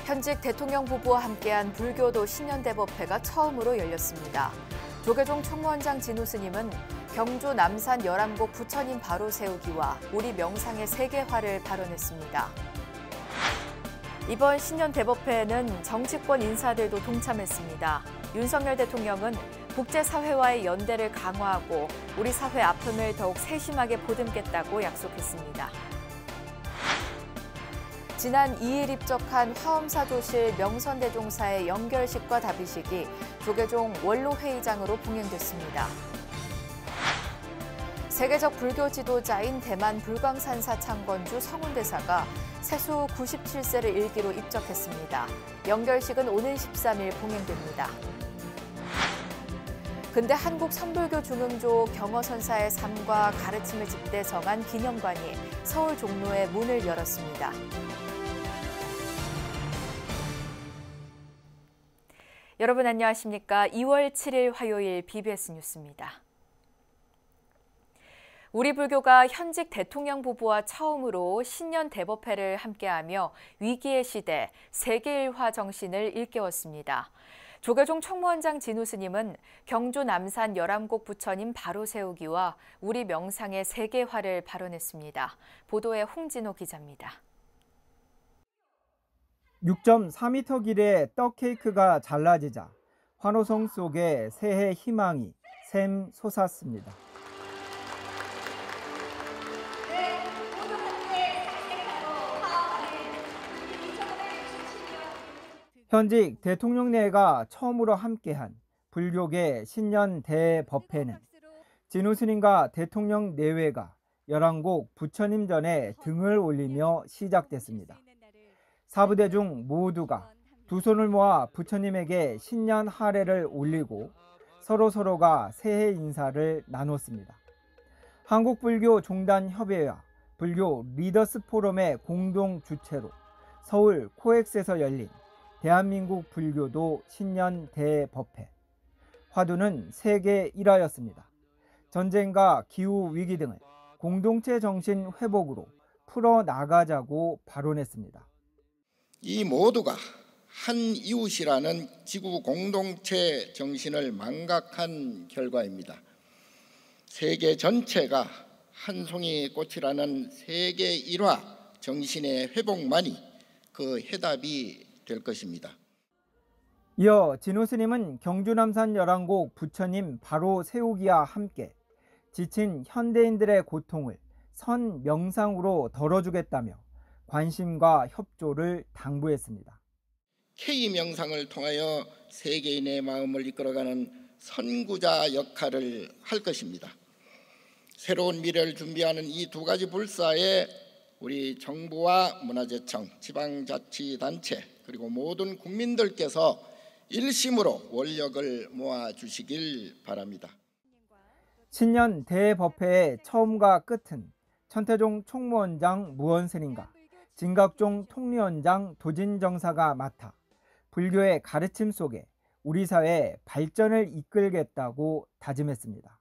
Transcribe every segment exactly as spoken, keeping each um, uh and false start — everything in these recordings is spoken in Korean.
현직 대통령 부부와 함께한 불교도 신년대법회가 처음으로 열렸습니다. 조계종 총무원장 진우 스님은 경주 남산 열암곡 부처님 바로 세우기와 우리 명상의 세계화를 발언했습니다. 이번 신년대법회에는 정치권 인사들도 동참했습니다. 윤석열 대통령은 국제사회와의 연대를 강화하고 우리 사회 아픔을 더욱 세심하게 보듬겠다고 약속했습니다. 지난 이 일 입적한 화엄사조실 명선대종사의 영결식과 답의식이 조계종 원로회의장으로 봉행됐습니다. 세계적 불교 지도자인 대만 불광산사 창건주 성운대사가 세수 구십칠 세를 일기로 입적했습니다. 영결식은 오는 십삼 일 봉행됩니다. 근대 한국 선불교 중흥조 경허선사의 삶과 가르침을 집대성한 기념관이 서울 종로에 문을 열었습니다. 여러분 안녕하십니까? 이월 칠일 화요일 비비에스 뉴스입니다. 우리 불교가 현직 대통령 부부와 처음으로 신년 대법회를 함께하며 위기의 시대, 세계일화 정신을 일깨웠습니다. 조계종 총무원장 진우 스님은 경주 남산 열암곡 부처님 바로 세우기와 우리 명상의 세계화를 발언했습니다. 보도에 홍진호 기자입니다. 육 점 사 미터 길이의 떡 케이크가 잘라지자 환호성 속에 새해 희망이 샘 솟았습니다. 현직 대통령내가 처음으로 함께한 불교계 신년 대법회는 진우 스님과 대통령 내외가 열암곡 부처님 전에 등을 올리며 시작됐습니다. 사부대 중 모두가 두 손을 모아 부처님에게 신년 하례를 올리고 서로서로가 새해 인사를 나눴습니다. 한국불교종단협의회와 불교 리더스 포럼의 공동 주최로 서울 코엑스에서 열린 대한민국 불교도 신년 대법회. 화두는 세계 일화였습니다. 전쟁과 기후 위기 등을 공동체 정신 회복으로 풀어나가자고 발언했습니다. 이 모두가 한 이웃이라는 지구 공동체 정신을 망각한 결과입니다. 세계 전체가 한 송이 꽃이라는 세계 일화 정신의 회복만이 그 해답이 될 것입니다. 이어 진우 스님은 경주 남산 열암곡 부처님 바로 세우기와 함께 지친 현대인들의 고통을 선 명상으로 덜어주겠다며 관심과 협조를 당부했습니다. K명상을 통하여 세계인의 마음을 이끌어가는 선구자 역할을 할 것입니다. 새로운 미래를 준비하는 이 두 가지 불사에 우리 정부와 문화재청, 지방자치단체 그리고 모든 국민들께서 일심으로 원력을 모아주시길 바랍니다. 신년 대법회의 처음과 끝은 천태종 총무원장 무언스님과 진각종 통리원장 도진정사가 맡아 불교의 가르침 속에 우리 사회의 발전을 이끌겠다고 다짐했습니다.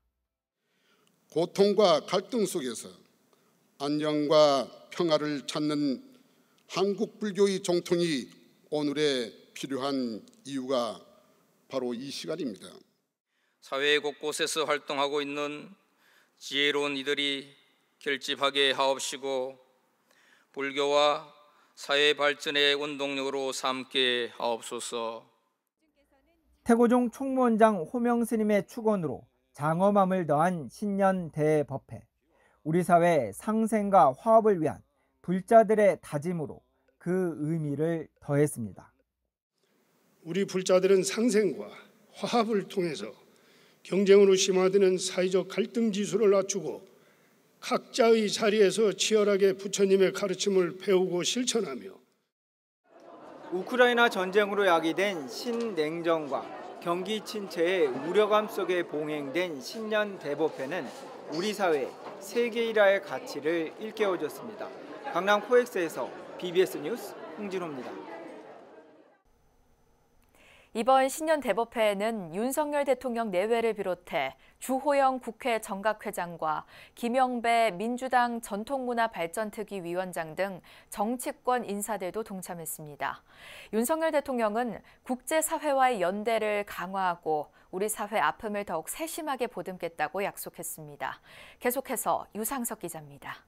고통과 갈등 속에서 안정과 평화를 찾는 한국 불교의 정통이 오늘에 필요한 이유가 바로 이 시간입니다. 사회 곳곳에서 활동하고 있는 지혜로운 이들이 결집하게 하옵시고 불교와 사회 발전의 운동력으로 삼게 하옵소서. 태고종 총무원장 호명 스님의 축원으로 장엄함을 더한 신년 대법회. 우리 사회 상생과 화합을 위한 불자들의 다짐으로 그 의미를 더했습니다. 우리 불자들은 상생과 화합을 통해서 경쟁으로 심화되는 사회적 갈등 지수를 낮추고 각자의 자리에서 치열하게 부처님의 가르침을 배우고 실천하며 우크라이나 전쟁으로 야기된 신냉전과 경기 침체의 우려감 속에 봉행된 신년 대법회는 우리 사회 세계 일화의 가치를 일깨워줬습니다. 강남 코엑스에서 비비에스 뉴스 홍진호입니다. 이번 신년 대법회에는 윤석열 대통령 내외를 비롯해 주호영 국회 정각회장과 김영배 민주당 전통문화발전특위 위원장 등 정치권 인사들도 동참했습니다. 윤석열 대통령은 국제사회와의 연대를 강화하고 우리 사회 아픔을 더욱 세심하게 보듬겠다고 약속했습니다. 계속해서 유상석 기자입니다.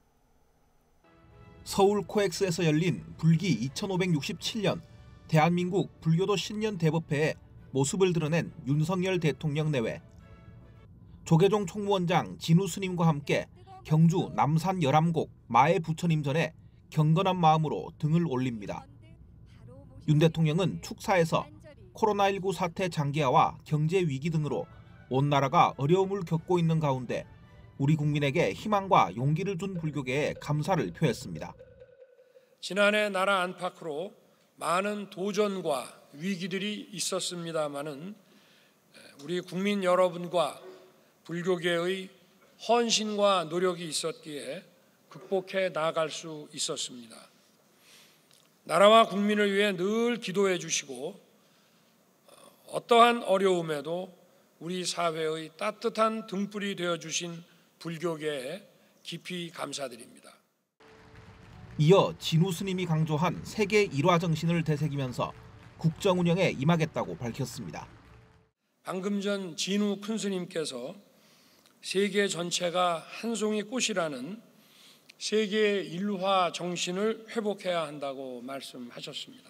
서울 코엑스에서 열린 불기 이천오백육십칠 년 대한민국 불교도 신년 대법회에 모습을 드러낸 윤석열 대통령 내외. 조계종 총무원장 진우 스님과 함께 경주 남산 열암곡 마애 부처님 전에 경건한 마음으로 등을 올립니다. 윤 대통령은 축사에서 코로나십구 사태 장기화와 경제 위기 등으로 온 나라가 어려움을 겪고 있는 가운데 우리 국민에게 희망과 용기를 준 불교계에 감사를 표했습니다. 지난해 나라 안팎으로 많은 도전과 위기들이 있었습니다마는 우리 국민 여러분과 불교계의 헌신과 노력이 있었기에 극복해 나아갈 수 있었습니다. 나라와 국민을 위해 늘 기도해 주시고 어떠한 어려움에도 우리 사회의 따뜻한 등불이 되어 주신 불교계에 깊이 감사드립니다. 이어 진우 스님이 강조한 세계 일화 정신을 되새기면서 국정 운영에 임하겠다고 밝혔습니다. 방금 전 진우 큰 스님께서 세계 전체가 한 송이 꽃이라는 세계 일화 정신을 회복해야 한다고 말씀하셨습니다.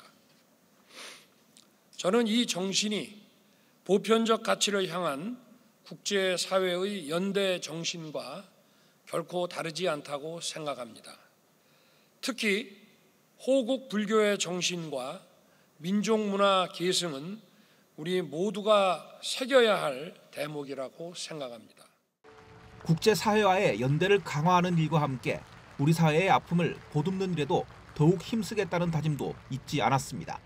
저는 이 정신이 보편적 가치를 향한 국제사회의 연대 정신과 결코 다르지 않다고 생각합니다. 특히 호국 불교의 정신과 민족문화 계승은 우리 모두가 새겨야 할 대목이라고 생각합니다. 국제사회와의 연대를 강화하는 일과 함께 우리 사회의 아픔을 보듬는 일에도 더욱 힘쓰겠다는 다짐도 잊지 않았습니다.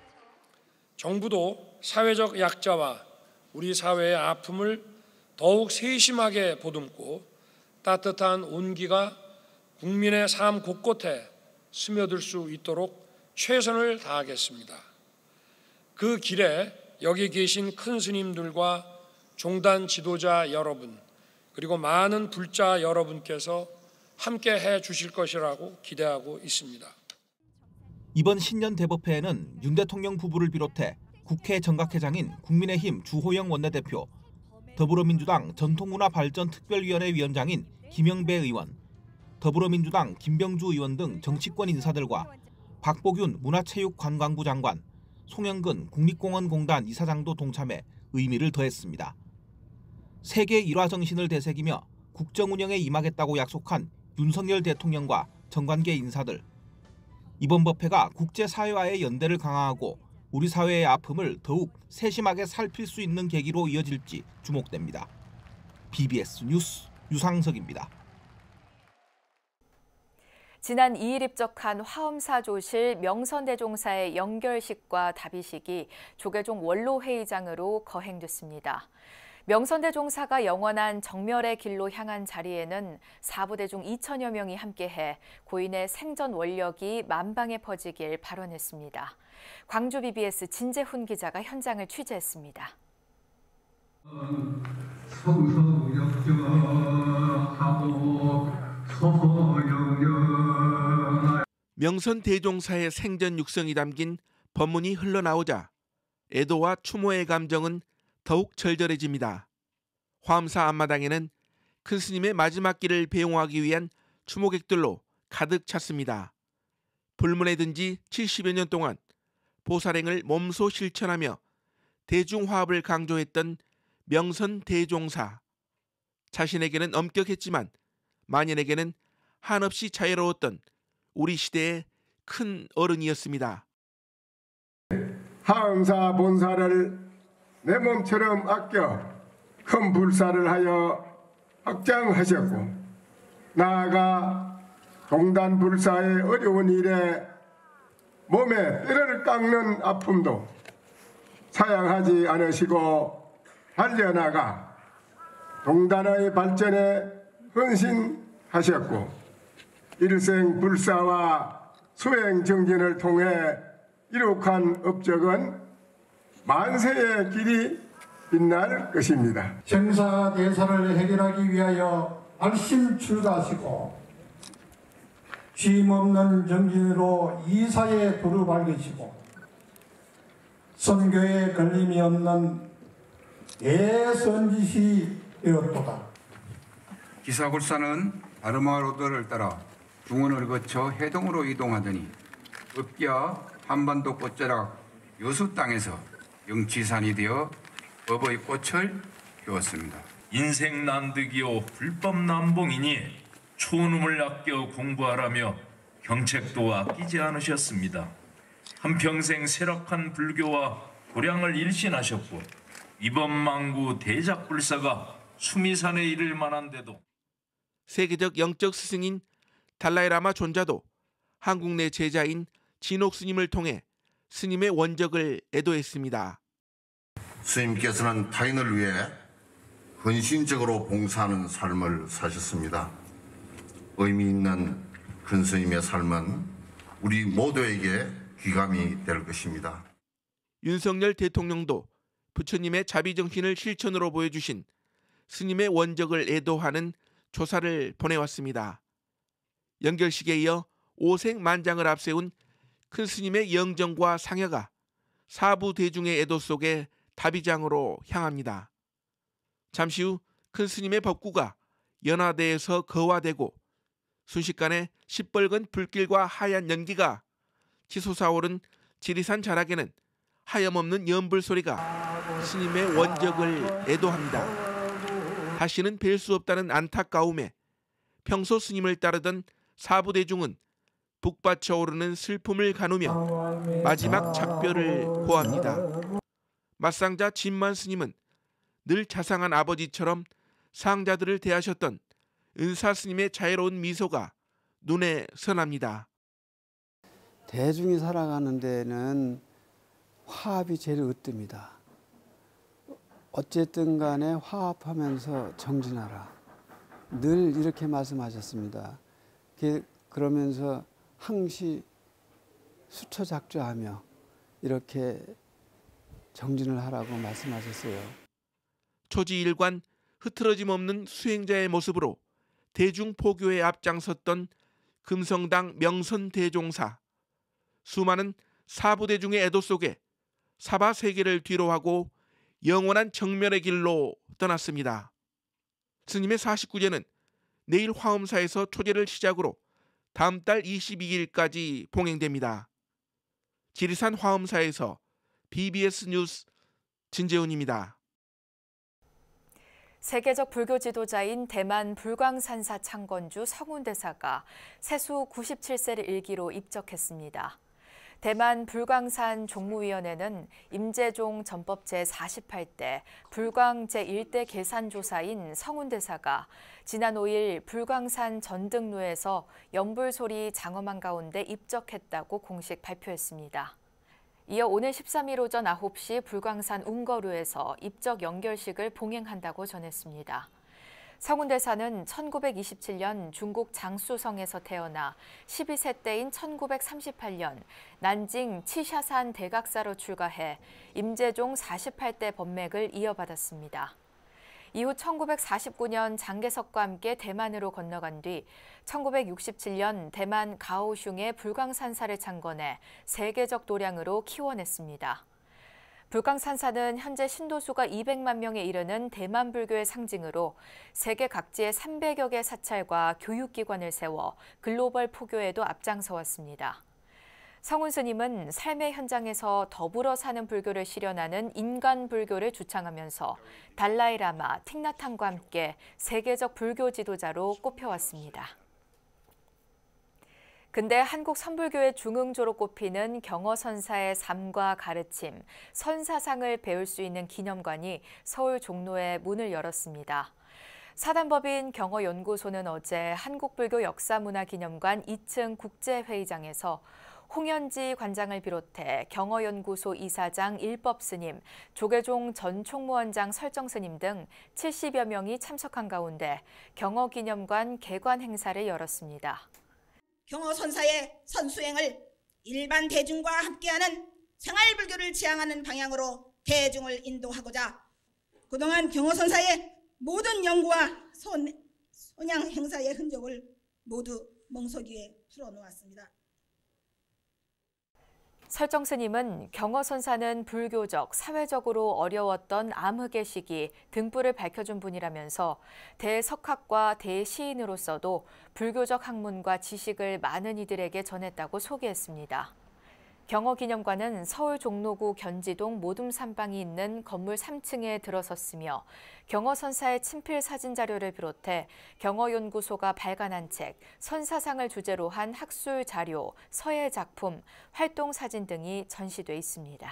정부도 사회적 약자와 우리 사회의 아픔을 더욱 세심하게 보듬고 따뜻한 온기가 국민의 삶 곳곳에 스며들 수 있도록 최선을 다하겠습니다. 그 길에 여기 계신 큰 스님들과 종단 지도자 여러분 그리고 많은 불자 여러분께서 함께 해 주실 것이라고 기대하고 있습니다. 이번 신년 대법회에는 윤 대통령 부부를 비롯해 국회 정각회장인 국민의힘 주호영 원내대표, 더불어민주당 전통문화발전특별위원회 위원장인 김영배 의원, 더불어민주당 김병주 의원 등 정치권 인사들과 박보균 문화체육관광부 장관, 송영근 국립공원공단 이사장도 동참해 의미를 더했습니다. 세계 일화 정신을 되새기며 국정 운영에 임하겠다고 약속한 윤석열 대통령과 정관계 인사들. 이번 법회가 국제사회와의 연대를 강화하고 우리 사회의 아픔을 더욱 세심하게 살필 수 있는 계기로 이어질지 주목됩니다. 비비에스 뉴스 유상석입니다. 지난 이 일 입적한 화엄사조실 명선대종사의 연결식과 답의식이 조계종 원로회의장으로 거행됐습니다. 명선대종사가 영원한 정멸의 길로 향한 자리에는 사부대중 이천여 명이 함께해 고인의 생전 원력이 만방에 퍼지길 발언했습니다. 광주 비비에스 진재훈 기자가 현장을 취재했습니다. 명선대종사의 생전 육성이 담긴 법문이 흘러나오자 애도와 추모의 감정은 더욱 절절해집니다. 화엄사 앞마당에는 큰 스님의 마지막 길을 배웅하기 위한 추모객들로 가득 찼습니다. 불문에 든 지 칠십여 년 동안 보살행을 몸소 실천하며 대중화합을 강조했던 명선대종사. 자신에게는 엄격했지만 만인에게는 한없이 자유로웠던 우리 시대의 큰 어른이었습니다. 화엄사 본사를 내 몸처럼 아껴 큰 불사를 하여 확장하셨고 나아가 종단 불사의 어려운 일에 몸에 뼈를 깎는 아픔도 사양하지 않으시고 달려나가 종단의 발전에 헌신하셨고 일생 불사와 수행 정진을 통해 이룩한 업적은 만세의 길이 빛날 것입니다. 생사대사를 해결하기 위하여 알심 출가하시고 쉼없는 정진으로 이사에 불을 밝으시고 선교에 걸림이 없는 대선지시 되었도다. 기사골사는 아르마로드를 따라 중원을 거쳐 해동으로 이동하더니 읍기와 한반도 꽃자락 여수 땅에서 영치산이 되어 법의 꽃을 피웠습니다. 인생 난득이요 불법 남봉이니 초놈을 아껴 공부하라며 경책도 아끼지 않으셨습니다. 한평생 쇠락한 불교와 도량을 일신하셨고 이번 망구 대작불사가 수미산에 이를 만한데도 세계적 영적 스승인 달라이라마 존자도 한국 내 제자인 진옥 스님을 통해 스님의 원적을 애도했습니다. 스님께서는 타인을 위해 헌신적으로 봉사하는 삶을 사셨습니다. 의미 있는 큰 스님의 삶은 우리 모두에게 귀감이 될 것입니다. 윤석열 대통령도 부처님의 자비정신을 실천으로 보여주신 스님의 원적을 애도하는 조사를 보내왔습니다. 연결식에 이어 오색만장을 앞세운 큰 스님의 영정과 상여가 사부 대중의 애도 속에 다비장으로 향합니다. 잠시 후 큰 스님의 법구가 연화대에서 거화되고 순식간에 시뻘건 불길과 하얀 연기가 치솟아오른 지리산 자락에는 하염없는 연불 소리가 스님의 원적을 애도합니다. 다시는 뵐 수 없다는 안타까움에 평소 스님을 따르던 사부대중은 북받쳐 오르는 슬픔을 가누며 마지막 작별을 고합니다. 맞상자 진만 스님은 늘 자상한 아버지처럼 상자들을 대하셨던 은사 스님의 자애로운 미소가 눈에 선합니다. 대중이 살아가는 데는 화합이 제일 으뜸이다. 어쨌든 간에 화합하면서 정진하라. 늘 이렇게 말씀하셨습니다. 그러면서 항시 수처작조하며 이렇게 정진을 하라고 말씀하셨어요. 초지일관 흐트러짐 없는 수행자의 모습으로 대중포교에 앞장섰던 금성당 명선대종사. 수많은 사부대중의 애도 속에 사바세계를 뒤로하고 영원한 정멸의 길로 떠났습니다. 스님의 사십구 제는 내일 화엄사에서 초제를 시작으로 다음 달 이십이 일까지 봉행됩니다. 지리산 화엄사에서 비비에스 뉴스 진재훈입니다. 세계적 불교 지도자인 대만 불광산사 창건주 성운대사가 세수 구십칠 세를 일기로 입적했습니다. 대만 불광산 종무위원회는 임재종 전법 제사십팔 대 불광 제일 대 계산조사인 성운대사가 지난 오 일 불광산 전등로에서 연불소리 장엄한 가운데 입적했다고 공식 발표했습니다. 이어 오늘 십삼 일 오전 아홉 시 불광산 웅거루에서 입적 연결식을 봉행한다고 전했습니다. 성운대사는 천구백이십칠 년 중국 장쑤성에서 태어나 십이 세 때인 천구백삼십팔 년 난징 치샤산 대각사로 출가해 임재종 사십팔 대 법맥을 이어받았습니다. 이후 천구백사십구 년 장개석과 함께 대만으로 건너간 뒤 천구백육십칠 년 대만 가오슝의 불광산사를 창건해 세계적 도량으로 키워냈습니다. 불광산사는 현재 신도수가 이백만 명에 이르는 대만 불교의 상징으로 세계 각지에 삼백여 개 사찰과 교육기관을 세워 글로벌 포교에도 앞장서 왔습니다. 성운 스님은 삶의 현장에서 더불어 사는 불교를 실현하는 인간 불교를 주창하면서 달라이라마, 틱나탕과 함께 세계적 불교 지도자로 꼽혀왔습니다. 근대 한국 선불교의 중흥조로 꼽히는 경어선사의 삶과 가르침, 선사상을 배울 수 있는 기념관이 서울 종로에 문을 열었습니다. 사단법인 경어연구소는 어제 한국불교 역사문화기념관 이 층 국제회의장에서 홍현지 관장을 비롯해 경어연구소 이사장 일법스님, 조계종 전 총무원장 설정스님 등 칠십여 명이 참석한 가운데 경어기념관 개관 행사를 열었습니다. 경어선사의 선수행을 일반 대중과 함께하는 생활불교를 지향하는 방향으로 대중을 인도하고자 그동안 경호선사의 모든 연구와 손, 손양 행사의 흔적을 모두 멍석위에 풀어놓았습니다. 설정 스님은 경허선사는 불교적, 사회적으로 어려웠던 암흑의 시기 등불을 밝혀준 분이라면서 대석학과 대시인으로서도 불교적 학문과 지식을 많은 이들에게 전했다고 소개했습니다. 경허기념관은 서울 종로구 견지동 모둠산방이 있는 건물 삼 층에 들어섰으며 경허선사의 친필 사진 자료를 비롯해 경허연구소가 발간한 책, 선사상을 주제로 한 학술 자료, 서예 작품, 활동 사진 등이 전시돼 있습니다.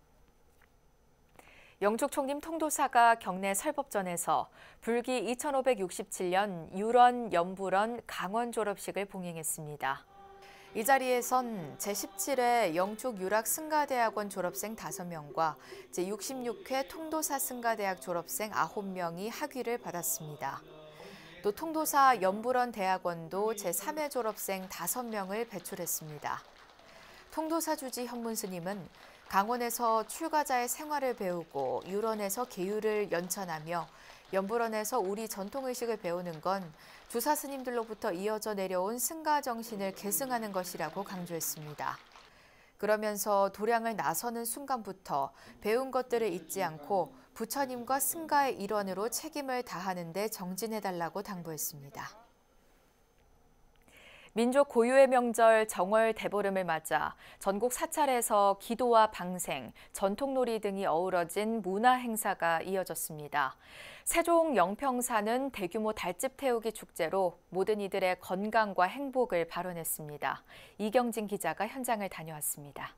영축 총림 통도사가 경내 설법전에서 불기 이천오백육십칠 년 율원, 연불원, 강원 졸업식을 봉행했습니다. 이 자리에선 제십칠 회 영축 유락 승가대학원 졸업생 다섯 명과 제육십육 회 통도사 승가대학 졸업생 아홉 명이 학위를 받았습니다. 또 통도사 연불원 대학원도 제삼 회 졸업생 다섯 명을 배출했습니다. 통도사 주지 현문 스님은 강원에서 출가자의 생활을 배우고 율원에서 계율을 연천하며 연불원에서 우리 전통의식을 배우는 건 주사 스님들로부터 이어져 내려온 승가 정신을 계승하는 것이라고 강조했습니다. 그러면서 도량을 나서는 순간부터 배운 것들을 잊지 않고 부처님과 승가의 일원으로 책임을 다하는 데 정진해달라고 당부했습니다. 민족 고유의 명절 정월 대보름을 맞아 전국 사찰에서 기도와 방생, 전통놀이 등이 어우러진 문화 행사가 이어졌습니다. 세종 영평사는 대규모 달집 태우기 축제로 모든 이들의 건강과 행복을 발언했습니다. 이경진 기자가 현장을 다녀왔습니다.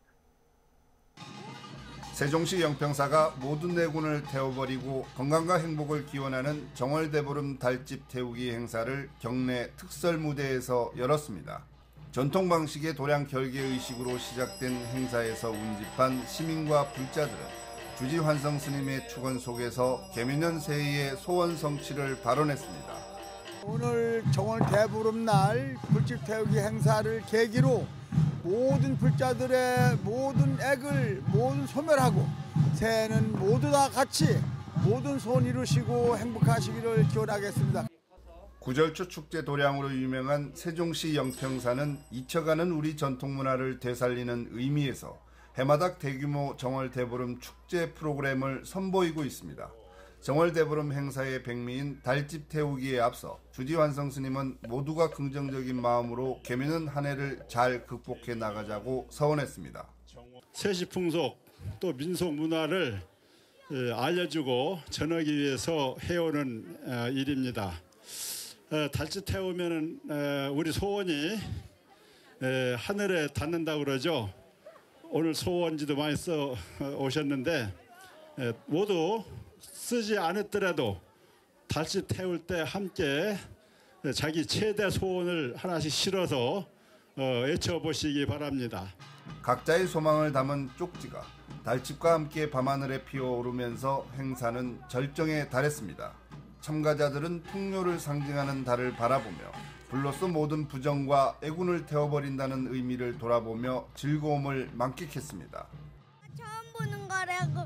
세종시 영평사가 모든 내군을 태워버리고 건강과 행복을 기원하는 정월대보름 달집 태우기 행사를 경내 특설 무대에서 열었습니다. 전통 방식의 도량 결계 의식으로 시작된 행사에서 운집한 시민과 불자들은 주지 환성 스님의 축원 속에서 개미년 새해의 소원 성취를 발언했습니다. 오늘 정월대보름날 불집 태우기 행사를 계기로 모든 불자들의 모든 액을 모든 소멸하고 새해는 모두 다 같이 모든 소원 이루시고 행복하시기를 기원하겠습니다. 구절초 축제 도량으로 유명한 세종시 영평사는 잊혀가는 우리 전통문화를 되살리는 의미에서 해마다 대규모 정월대보름 축제 프로그램을 선보이고 있습니다. 정월대보름 행사의 백미인 달집 태우기에 앞서 주지환성 스님은 모두가 긍정적인 마음으로 개미는 한 해를 잘 극복해 나가자고 서원했습니다. 세시 풍속 또 민속 문화를 알려주고 전하기 위해서 해오는 일입니다. 달집 태우면 우리 소원이 하늘에 닿는다고 그러죠. 오늘 소원지도 많이 써 오셨는데 모두 쓰지 않았더라도 달집 태울 때 함께 자기 최대 소원을 하나씩 실어서 외쳐보시기 바랍니다. 각자의 소망을 담은 쪽지가 달집과 함께 밤하늘에 피어오르면서 행사는 절정에 달했습니다. 참가자들은 풍요를 상징하는 달을 바라보며 불로써 모든 부정과 애군을 태워버린다는 의미를 돌아보며 즐거움을 만끽했습니다. 처음 보는 거라고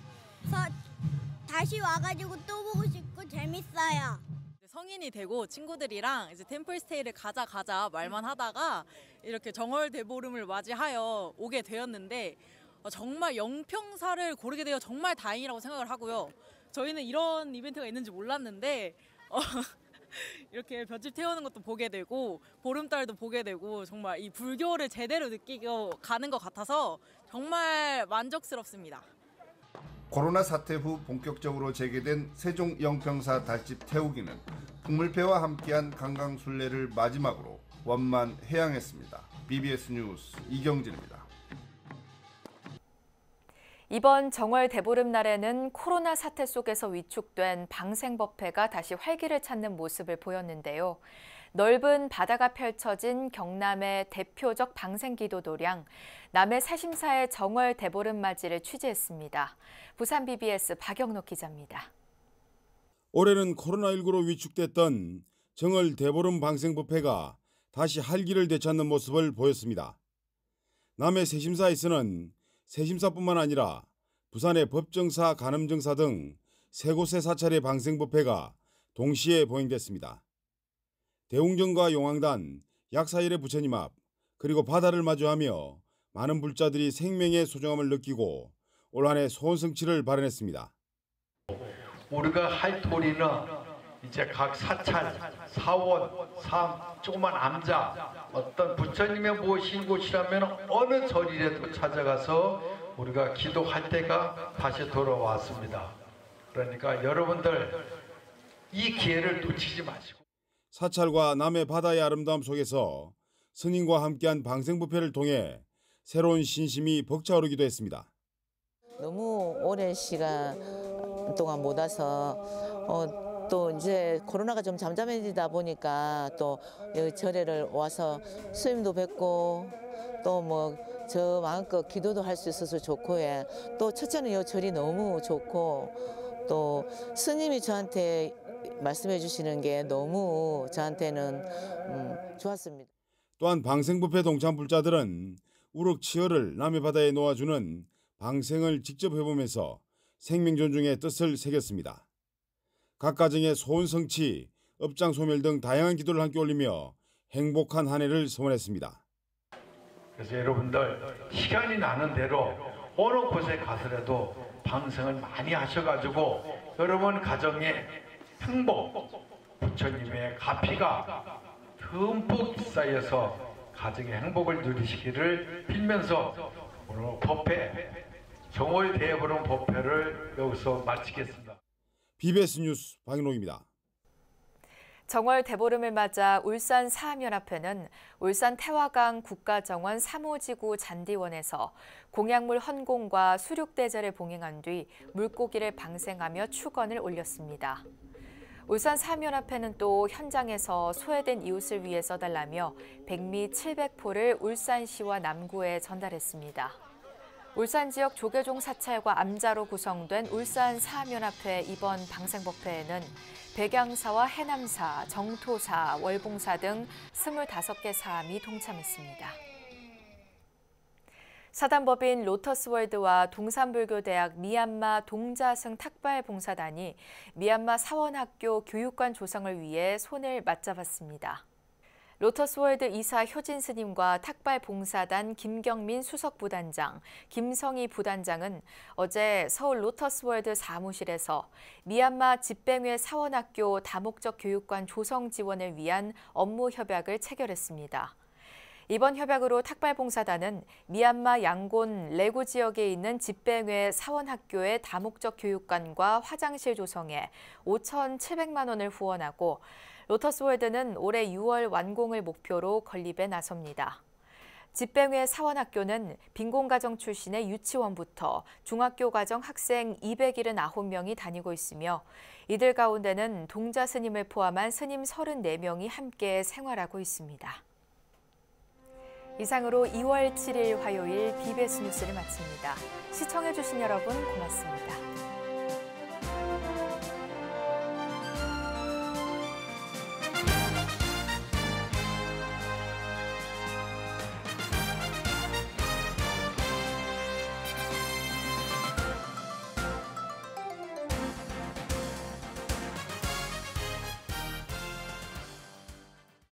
다시 와가지고 또 보고 싶고 재밌어요. 성인이 되고 친구들이랑 이제 템플스테이를 가자 가자 말만 하다가 이렇게 정월대보름을 맞이하여 오게 되었는데 정말 영평사를 고르게 되어 정말 다행이라고 생각을 하고요. 저희는 이런 이벤트가 있는지 몰랐는데 어, 이렇게 볏짚 태우는 것도 보게 되고 보름달도 보게 되고 정말 이 불교를 제대로 느끼고 가는 것 같아서 정말 만족스럽습니다. 코로나 사태 후 본격적으로 재개된 세종 영평사 달집 태우기는 풍물패와 함께한 강강순례를 마지막으로 원만 해양했습니다. 비비에스 뉴스 이경진입니다. 이번 정월 대보름 날에는 코로나 사태 속에서 위축된 방생법회가 다시 활기를 찾는 모습을 보였는데요. 넓은 바다가 펼쳐진 경남의 대표적 방생기도 도량, 남해 세심사의 정월 대보름 맞이를 취재했습니다. 부산 비비에스 박영록 기자입니다. 올해는 코로나십구로 위축됐던 정월 대보름 방생법회가 다시 활기를 되찾는 모습을 보였습니다. 남해 세심사에서는 세심사뿐만 아니라 부산의 법정사, 간음정사 등 세 곳의 사찰의 방생법회가 동시에 봉행됐습니다. 대웅전과 용왕단, 약사일의 부처님 앞, 그리고 바다를 마주하며 많은 불자들이 생명의 소중함을 느끼고 올 한 해 소원 성취를 발언했습니다. 우리가 할 도리는 이제 각 사찰, 사원, 삶, 조그만 암자, 어떤 부처님의 모신 곳이라면 어느 절이라도 찾아가서 우리가 기도할 때가 다시 돌아왔습니다. 그러니까 여러분들 이 기회를 놓치지 마시고 사찰과 남해 바다의 아름다움 속에서 스님과 함께한 방생부패를 통해 새로운 신심이 벅차오르기도 했습니다. 너무 오랜 시간 동안 못 와서 어, 또 이제 코로나가 좀 잠잠해지다 보니까 또 여기 절에를 와서 스님도 뵙고 또 뭐 저 마음껏 기도도 할 수 있어서 좋고 해. 또 첫째는 이 절이 너무 좋고 또 스님이 저한테 말씀해 주시는 게 너무 저한테는 음, 좋았습니다. 또한 방생부패 동참 불자들은 우럭치어를 남해 바다에 놓아주는 방생을 직접 해보면서 생명 존중의 뜻을 새겼습니다. 각 가정의 소원 성취, 업장 소멸 등 다양한 기도를 함께 올리며 행복한 한 해를 소원했습니다. 그래서 여러분들 시간이 나는 대로 어느 곳에 가서라도 방생을 많이 하셔가지고 여러분 가정에 행복, 부처님의 가피가 듬뿍 쌓여서 가정의 행복을 누리시기를 빌면서 오늘 법회, 정월 대보름 법회를 여기서 마치겠습니다. 비비에스 뉴스 박인홍입니다. 정월 대보름을 맞아 울산 사암연합회는 울산 태화강 국가정원 삼 호지구 잔디원에서 공약물 헌공과 수륙대절을 봉행한 뒤 물고기를 방생하며 축원을 올렸습니다. 울산 사암연합회는 또 현장에서 소외된 이웃을 위해 써달라며 백미 칠백 포를 울산시와 남구에 전달했습니다. 울산 지역 조계종 사찰과 암자로 구성된 울산 사암연합회 이번 방생법회에는 백양사와 해남사, 정토사, 월봉사 등 스물다섯 개 사암이 동참했습니다. 사단법인 로터스월드와 동산불교대학 미얀마 동자승 탁발봉사단이 미얀마 사원학교 교육관 조성을 위해 손을 맞잡았습니다. 로터스월드 이사 효진 스님과 탁발 봉사단 김경민 수석 부단장, 김성희 부단장은 어제 서울 로터스월드 사무실에서 미얀마 집뱅회 사원학교 다목적 교육관 조성 지원을 위한 업무 협약을 체결했습니다. 이번 협약으로 탁발 봉사단은 미얀마 양곤 레고 지역에 있는 집뱅회 사원학교의 다목적 교육관과 화장실 조성에 오천칠백만 원을 후원하고 로터스월드는 올해 유월 완공을 목표로 건립에 나섭니다. 집뱅회 사원학교는 빈곤가정 출신의 유치원부터 중학교 과정 학생 이백칠십구 명이 다니고 있으며 이들 가운데는 동자 스님을 포함한 스님 서른네 명이 함께 생활하고 있습니다. 이상으로 이월 칠일 화요일 비비에스 뉴스를 마칩니다. 시청해주신 여러분 고맙습니다.